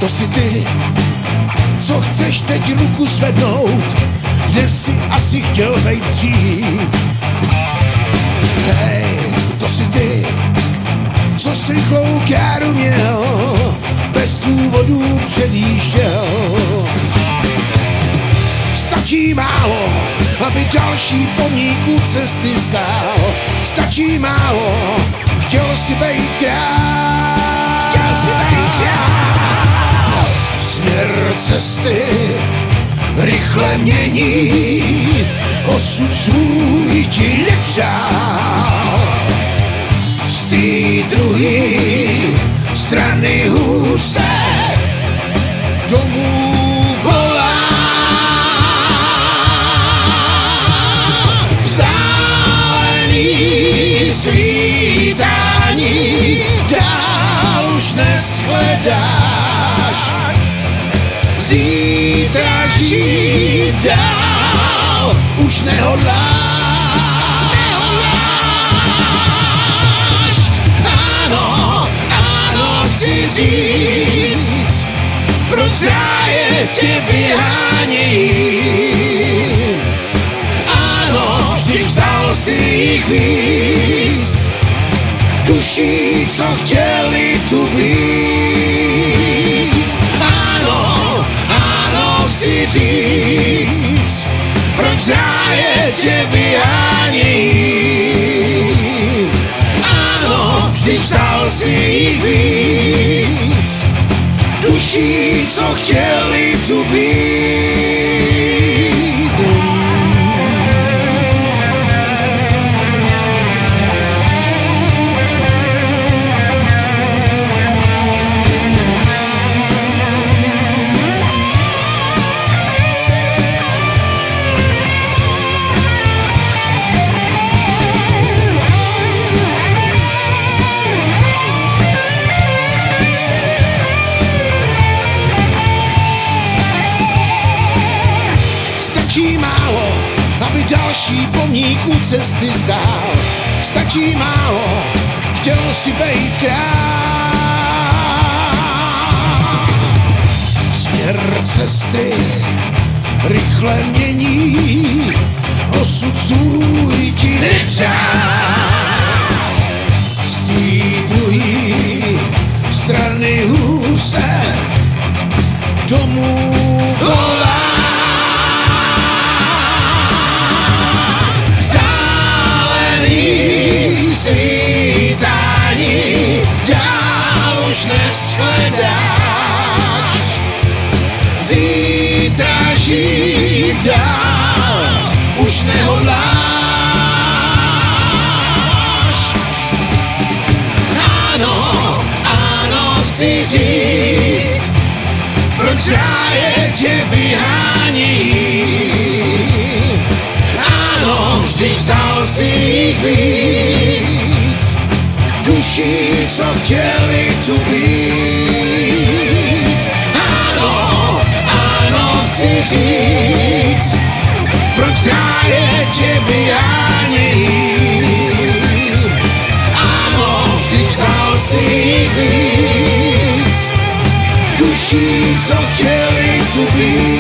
To si ty, co chceš teď ruku zvednout, kde jsi asi chtěl být dřív. Hej, to si ty, co s rychlou káru měl, bez důvodu předjížděl. Stačí málo, aby další pomník u cesty stál. Stačí málo, chtěl si být král. Chtěl si být král. Směr cesty rychle mění, osud svůj ti nepřál. Z té druhé strany hůř se domů volá. Vzdálený svítání dál už neshledáš. Zítra žít dál už nehodláš. Ano, ano, chci říct, proč ráje tě vyhánějí. Ano, vždy vzal si jich víc, duší, co chtěli tu být. Ano, ano, chci říct, proč ráje tě vyhánějí. Ano, vždy vzal si jich víc, duší, co chtěli tu být. Stačí málo, aby další pomník u cesty stál. Stačí málo, chtěl si být král. Směr cesty rychle mění, osud svůj ti nepřál. Z té druhé strany hůř se domů volá. Svítání dál už neshledáš. Zítra žít dál už nehodláš. Ano, ano, chci říct, proč ráje tě vyhánějí. Ano, vždy vzal si jich víc, duší, co chtěli tu být. Ano, ano, chci říct, proč ráje tě vyhánějí. Ano, vždy vzal si jich víc, duší, co chtěli tu být.